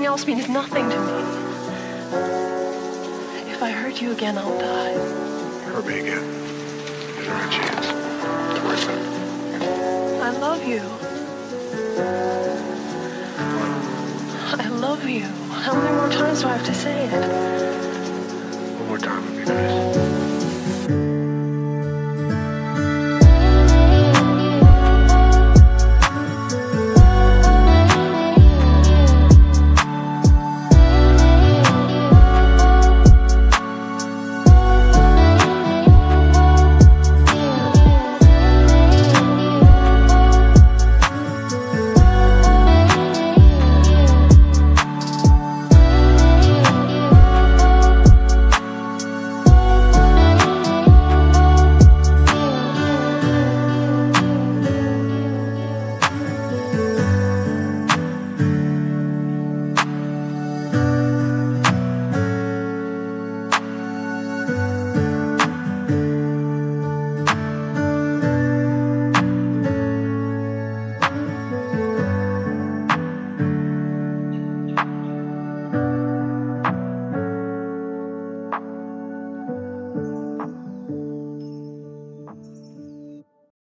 else means nothing to me. If I hurt you again, I'll die. Hurt me again. Is there a chance? To work it. I love you. I love you. How many more times do I have to say it? One more time would be nice.